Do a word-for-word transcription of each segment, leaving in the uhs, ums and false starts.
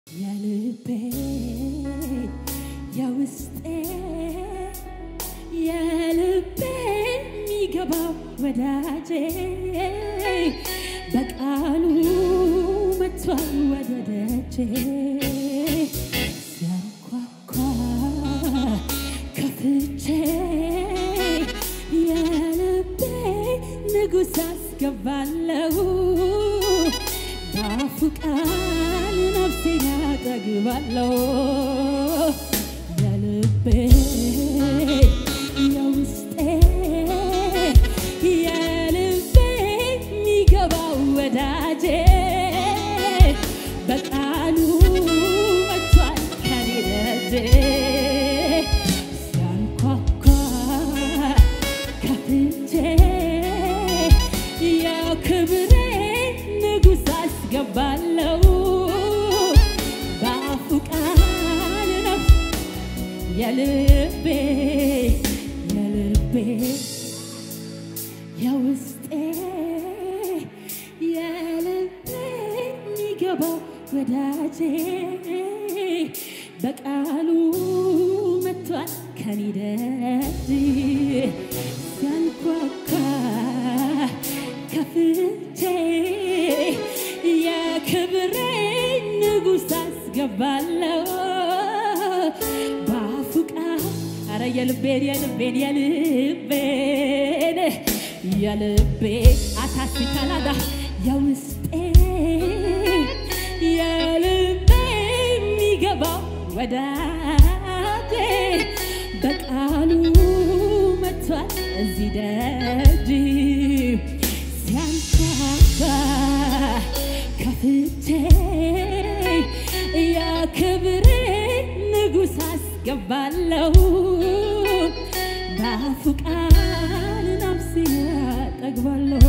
የልቤ የውስጤ የልቤ የሚገባው ወዳጄ በቃሉ መጥቷል ወደ ደጄ ሲያንኳኳ ከፍቼ የልቤ ንጉሥ አስገባለሁ በአፉ ቃል ነፍሴን ያጠግባለሁ የልቤ የውስጤ የልቤ የሚገባው ወዳጄ በቃሉ መጥቷል ከኔ ደጄ ሲያንኳኳ ከፍቼ የክብሬ ንጉሥ አስገባለሁ በአፉ ቃል ነፍስ የልቤ የልቤ የውስጤ የልቤ የሚገባው ወዳጄ በቃሉ መጥቷል ከኔ ደጅ ሲያንኳኳ ከፍቼ የክብሬ ንጉሥ አስገባለሁ በአፉ ቃል ኧረ የልቤን የልቤን የልቤን የልቤ አታስካላዳ የውስጤ የልቤ የሚገባው ወዳጄ በቃሉ መጥቷል እዚህ ደጅ ሲያንኳኳ ከፍቼ የክብሬ ንጉሥ አስገባለሁ በአፉ ቃል ነፍሴን ያጠግባለሁ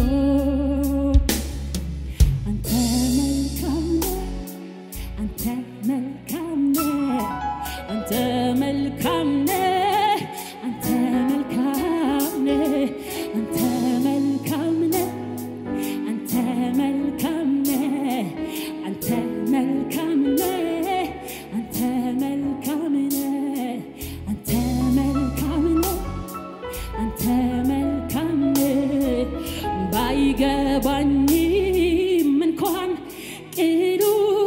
አንተ መልካም ነህ አንተ መልካም ነህ አንተ መልካም ነህ አንተ መልካም ነህ አንተ መልካም ነህ አንተ መልካም ነህ አንተ መልካም ነህ አንተ መልካም ነህ አንተ መልካም ነህ አንተ መልካም ነህ ባይገባኝም እንኳን ቅሉ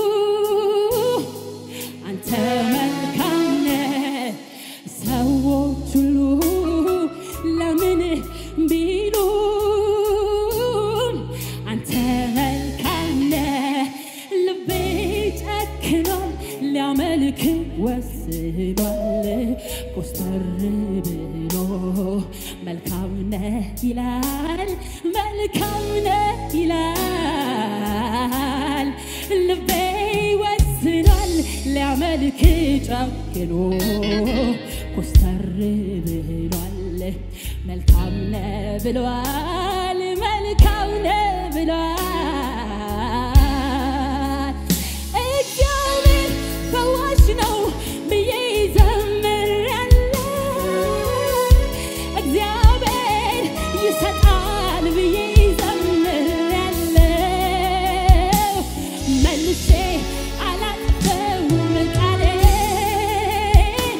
አንተ መልካም ነህ ሰዎች ሁሉ ለምን ቢሉን አንተ መልካም ነህ ልቤ ጨክኗል ሊያመልክ ወስኗል ኮስተር ብሎ መልካም ነህ ይላል መልካም ነህ ይላል ልቤ ወስኗል ሊያመልክ ጨክኖ ኮስተር ብሏል መልካም ነህ ብሏል መልካም ነህ ብሏል እግዚአብሔር ፈዋሽ ነው ብዬ ዘምራለሁ እግዚአብሔር ይሰጣል ብዬ ዘምራለሁ መልሼ አላልፈውም ቃሌን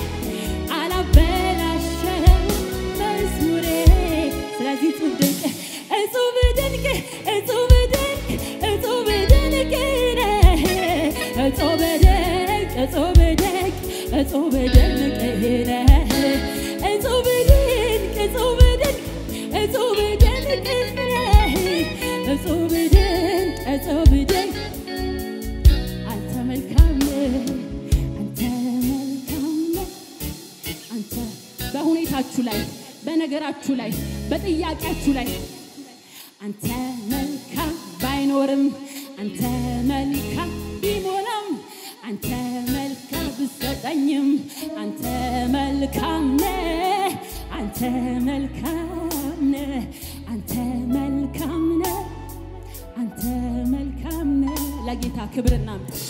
አላበላሸውም መዝሙሬ ስለዚህ እጹብ ድንቅ እጹብ ድንቅ እጹብ ድንቅ እጹብ ድንቅ ነህ እጹብ ድንቅ እጹብ ድንቅ እጹብ ድንቅ ነህ እጹብ ድንቅ እጹብ ድንቅ እጹብ ድንቅ ነህ እጹብ ድንቅ እጹብ ድንቅ አንተ መልካም ነህ አንተ መልካም ነህ አንተ በሁኔታችሁ ላይ በነገራችሁ ላይ በጥያቄያችሁ ላይ አንተ መልካም ባይኖርም አንተ መልካም ቢሞላም አንተ መልካም ብትሰጠኝም አንተ መልካም ነህ አንተ መልካም ነህ አንተ መልካም ነህ አንተ መልካም ነህ ለጌታ ክብርና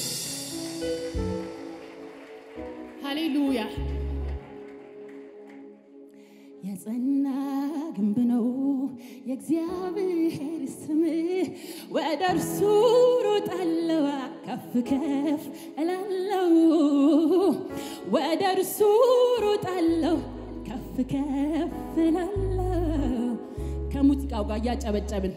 ሃሌሉያ የጸና ግንብ ነው የእግዚአብሔር ስም ወደ እርሱ ሮጣለሁ ከፍ ከፍ እላለሁ ወደ እርሱ ሮጣለሁ ከፍ ከፍ እላለሁ ከሙዚቃው ጋር ያጨበጨብን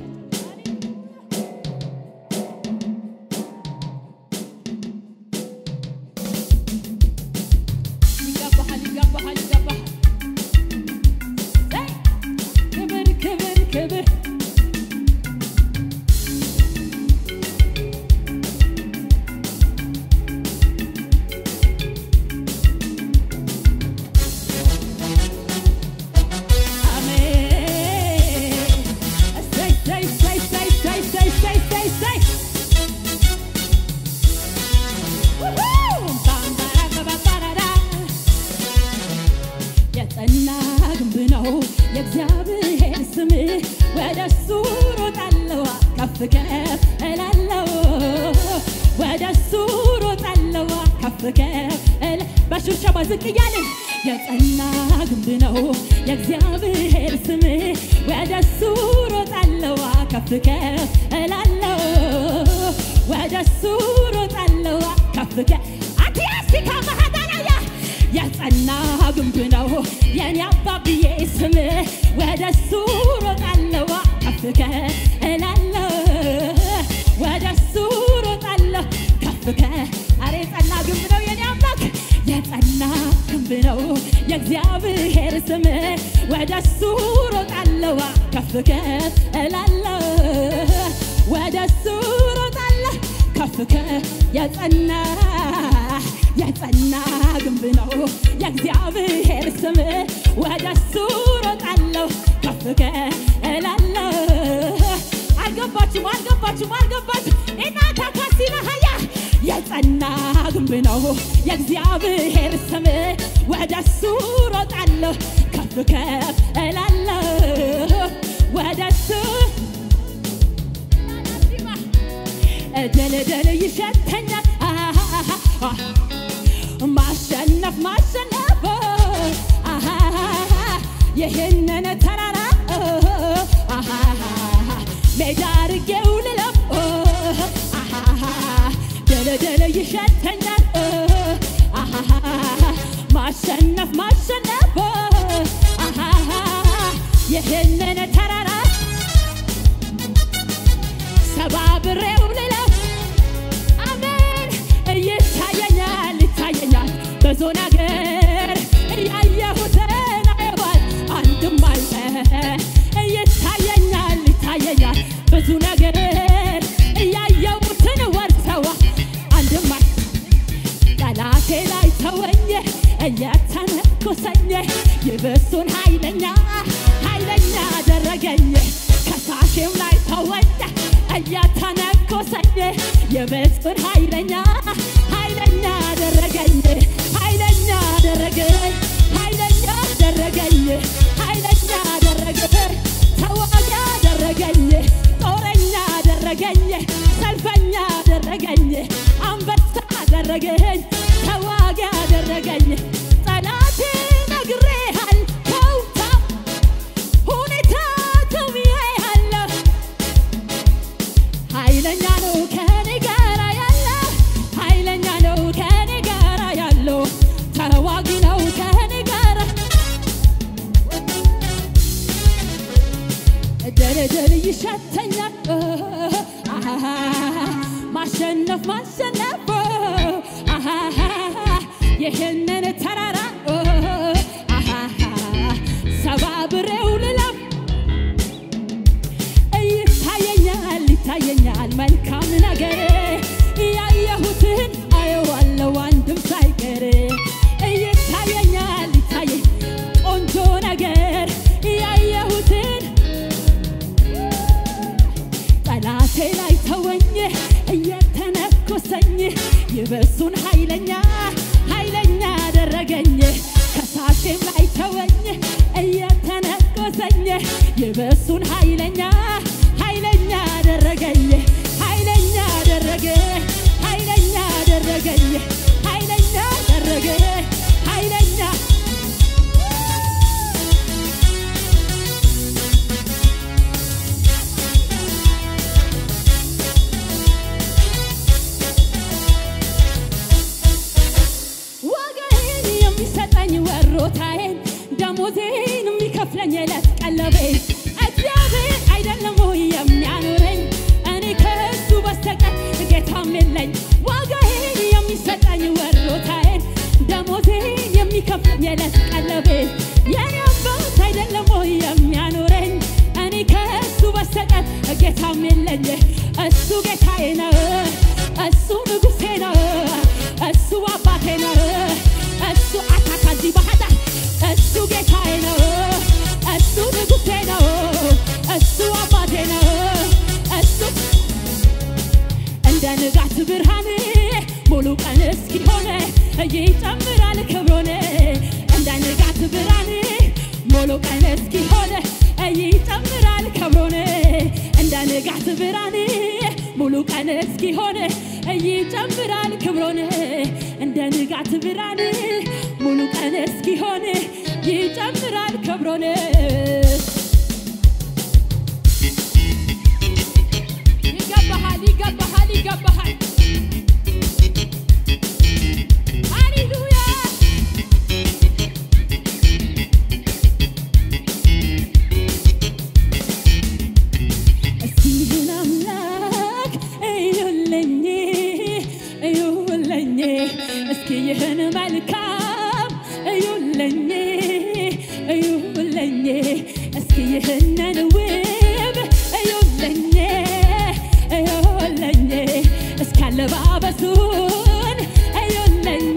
ይገባሃል ይገባሃል ይገባሃል ክብር ክብር ክብር የእግዚአብሔር ስም ወደሱ ሮጣለሁ ከፍ ከፍ እላለሁ ወደሱ ሮጣለሁ ከፍ ከፍ እል በሽብሸባ ዝቅ እያልን የጸና ግንብ ነው የእግዚአብሔር ስም ወደሱ ሮጣለሁ ከፍ ከፍ እላለሁ ወደሱ ሮጣለሁ ከፍ ከፍ አትያሲካ ማሃዳናያ የጸና ግንብ ነው የኔ አባብዬ ስም ወደሱ ሮጣለሁ ከፍ ከፍ እላለሁ ወደሱ ሮጣለሁ ከፍ ከፍ አሬ ጸና ግንብ ነው የኔ አምላክ የጸና ግንብ ነው የእግዚአብሔር ስም ወደሱ ሮጣለሁ ከፍ ከፍ እላለሁ ወደሱ ሮጣለሁ ከፍ ከፍ የጸና የጸና ግንብ ነው የእግዚአብሔር ስም ወደሱ ሮጣለሁ ከፍ ከፍ እላለሁ አልገባችም አልገባችም አልገባችም እናታ ካሲናሃያ የጸና ግንብ ነው የእግዚአብሔር ስም ወደሱ ሮጣለሁ ከፍ ከፍ እላለሁ ወደሱ እድል እድል ይሸተኛል ማሸነፍ ማሸነፍ ይህንን ተራራ ሜዳ አድርጌው ልለፍ ድል ድል ይሸተኛል ማሸነፍ ማሸነፍ ይህንን ተራራ ሰባብሬው ልለፍ አሜን ይታየኛል ይታየኛል ብዙ ነገር ያየሁትን አየዋል አንድም አይቀር ይታየኛል ይታየኛል ብዙ ነገር ያየሁትን ወርሰዋ አንድም አይ ጠላቴ ላይ ተወኝ እየተነኮሰኝ ይብሱን ኃይለኛ ኃይለኛ አደረገኝ ከሳሽም ላይ ተወኝ እየተነኮሰኝ ይብሱን ኃይለኛ ኃይለኛ አደረገኝ ኃይለኛ አደረገኝ ኃይለኛ አደረገኝ ኃይለኛ አደረገኝ ተዋጊ አደረገኝ ጦረኛ አደረገኝ ሰልፈኛ አደረገኝ አንበሳ አደረገኝ ተዋጊ አደረገኝ ጠላቴ ነግሬሃል ተውታ ሁኔታ ተውዬሃለሁ ኃይለኛ ነው ከኔ ጋር ያለው ኃይለኛ ነው ከኔ ጋር ያለው ተዋጊ ነው ከኔ ጋር ድል ድል ይሸተኛል ማሸነፍ ማሸነፍ ይህንን ተራራ ሰባብሬው ልለፍ ይታየኛል ይታየኛል መልካም ነገር ያየሁትን አየዋለሁ አንድም ሳይቀር ይታየኛል ይታየ ቆንጆ ነገር ያየሁትን ጠላቴ ላይ ተወኝ እየተነኮሰኝ ይበሱን ኃይለኛ ኃይለኛ አደረገኝ ከሳሽም ላይ ተወኝ እየተነኮሰኝ ይበሱን ኃይለኛ ኃይለኛ አደረገኝ ኃይለኛ አደረገኝ ኃይለኛ አደረገኝ ኃይለኛ አደረገኝ ኃይለኛ ቀለቤ እግዚአብሔር አይደለም ወይ የሚያኖረኝ እኔ ከሱ በስተቀር ጌታም የለኝ ዋጋዬን የሚሰጠኝ ወሮታዬን ደሞዜን የሚከፍል የዕለት ቀለቤ የኔ አባት አይደለም ወይ የሚያኖረኝ እኔ ከሱ በስተቀር ጌታም የለኝ እሱ ጌታዬ ነው እሱ ንጉሴ ነው እሱ አባቴ ነው እሱ አታካዚ ባህዳ እሱ ጌታዬ ነው እሱ ንጉሴ ነው እሱ አባቴ ነው እሱ እንደ ንጋት ብርሃን ሙሉ ቀን እስኪሆን ይጨምራል ክብሩን እንደ ንጋት ብርሃን ሙሉ ቀን እስኪሆን ይጨምራል ክብሩን እንደ ንጋት ብርሃን ሙሉ ቀን እስኪሆን ይጨምራል ክብሩን እንደ ንጋት ብርሃን ሙሉ ቀን እስኪሆን ይጨምራል ክብሩን ይገባሃል ይገባሃል ይገባሃል ሃሌሉያ እስኪህን አምላክ እዩልኝ እዩልኝ እስኪህን መልካም እዩልኝ እዩልኝ እስኪህንን ውብ እዩልኝ እዩልኝ እስካለባበሱን እዩልኝ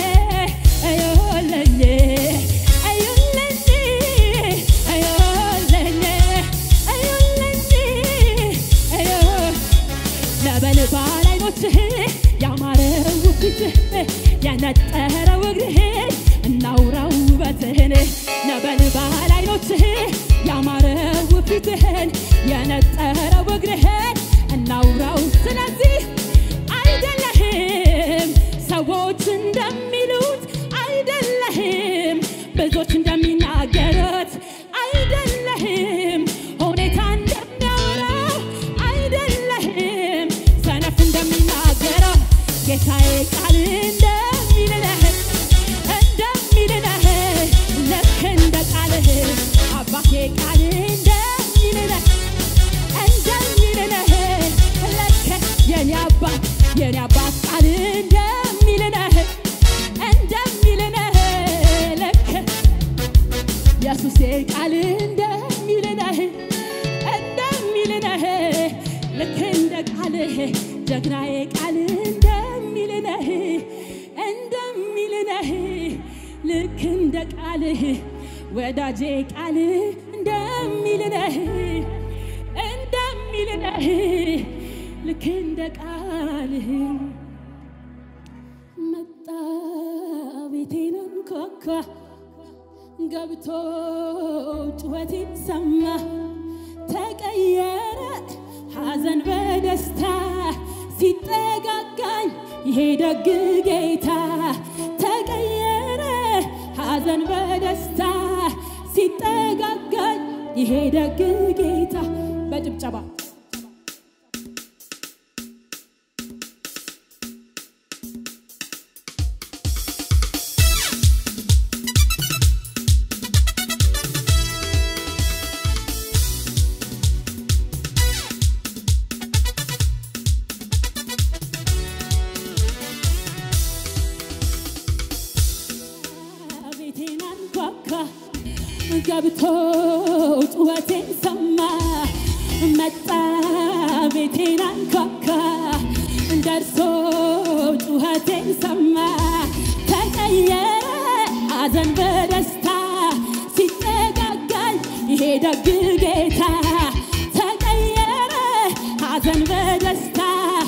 እዩልኝ እዩልኝ እዩልኝ እዩልኝ እዩ ነበልባል አይኖችህ ያማረው ፊትህ የነጠረው እግርህ እናውራው ውበትህን ነበልባል አይኖችህ ያማረው ፊትህን የነጠረው እግርህን እናውራው ስለዚህ አይደለህም ሰዎች እንደሚሉት አይደለህም ብዙዎች እንደሚናገሩት አይደለህም ሁኔታ እንደሚያወራው አይደለህም ሰነፍ እንደሚናገረው ጌታዬ ቃል እንደሚልህ እንደሚልህ ልክ እንደ ቃልህ አባቴ ቃል እንደሚልህ እንደሚልህ ልክ የኔ አባት የኔ አባት ቃል እንደሚልህ እንደሚልህ ልክ ኢየሱሴ ቃል እንደሚልህ እንደሚልህ ልክ እንደ ቃልህ ጀግናዬ ቃል እንደሚልህ እንደሚልህ ልክ እንደ ቃልህ ወዳጄ ቃል እንደሚልህ እንደሚልህ ልክ እንደ ቃልህ መጣ ቤቴን አንኳኳ ገብቶ ጩኸቴን ሰማ ተቀየረ ሐዘን በደስታ ሲጠጋጋኝ ይሄ ደግ ጌታ ተቀየረ ሐዘን በደስታ ሲጠጋጋኝ ይሄ ደግ ጌታ በጭብጨባ ገብቶ ጩኸቴን ሰማ መጣ ቤቴን አንኳኳ ደርሶ ጩኸቴን ሰማ ተቀየረ ሐዘን በደስታ ሲጠጋጋኝ ይሄ ደግ ጌታ ተቀየረ ሐዘን በደስታ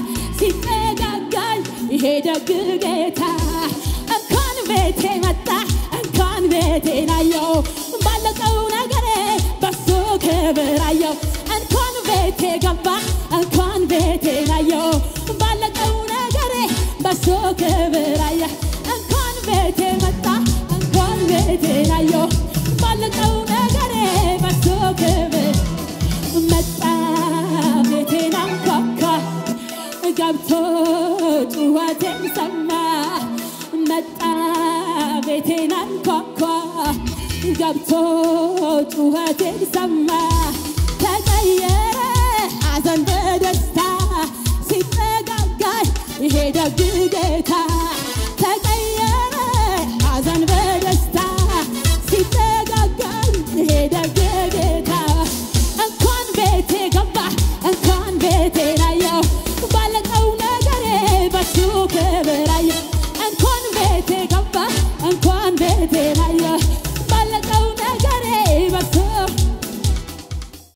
ሲጠጋጋኝ ይሄ ደግ ጌታ እንኳን ቤቴ መጣ እንኳን ቤቴን አየው ባለቀው ነገሬ በሱ ክብር አየው እንኳን ቤቴ ገባ እንኳን ቤቴን አየው ባለቀው ነገሬ በሱ ክብር አየው እንኳን ቤቴ መጣ እንኳን ቤቴን አየው ባለቀው ነገሬ በሱ ክብር መጣ ቤቴን አንኳኳ ገብቶ ጩኸቴን ሰማ መጣ ቤቴን አንኳኳ ገብቶ ጩኸቴን ሰማ